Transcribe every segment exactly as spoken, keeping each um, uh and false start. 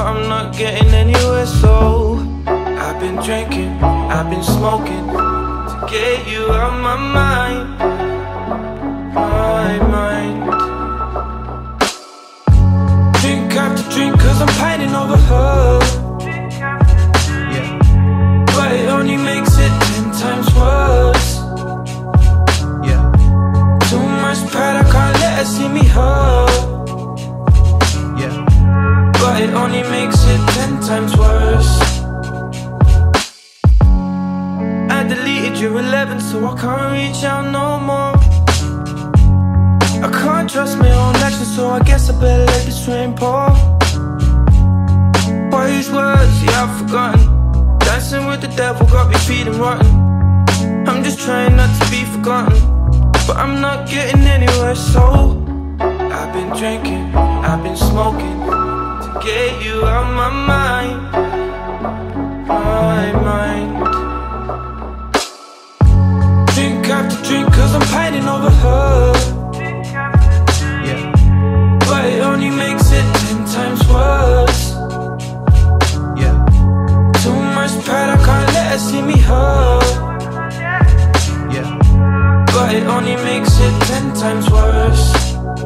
but I'm not getting anywhere. So I've been drinking, I've been smoking to get you out my mind, my mind. Drink after drink, cause I'm pining over her, yeah. But it only makes it ten times worse, yeah. Too much pride, I can't let her see me hurt, yeah. But it only makes it ten times worse. I deleted your eleven, so I can't reach out no more. I can't trust my own actions, so I guess I better let this rain pour. Boy, these words, yeah, I've forgotten. Dancing with the devil got me feeling rotten. I'm just trying not to be forgotten, but I'm not getting anywhere. So I've been drinking, I've been smoking to get you out my mind, my mind. Drink after drink, cause I'm pining over her, yeah. But it only makes it ten times worse, yeah. Too much pride, I can't let her see me hurt, yeah. But it only makes it ten times worse.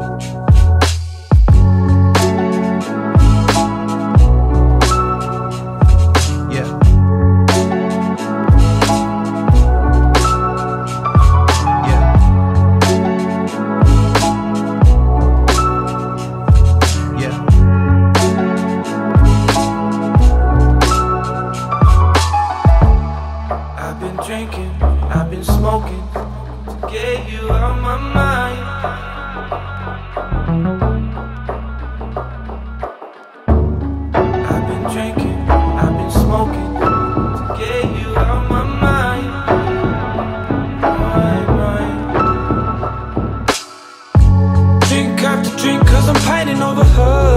Drinking, I've been smoking to get you out my mind. I've been drinking, I've been smoking to get you out my mind, my mind. Drink after drink, cause I'm pining over her,